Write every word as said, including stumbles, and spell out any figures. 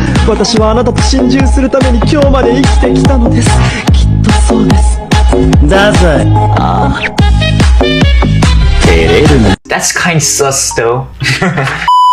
私はあなたと心中するために今日まで生きてきたのです。きっとそうです。 だぜ。 ああ、照れるな。 That's kind of sus though.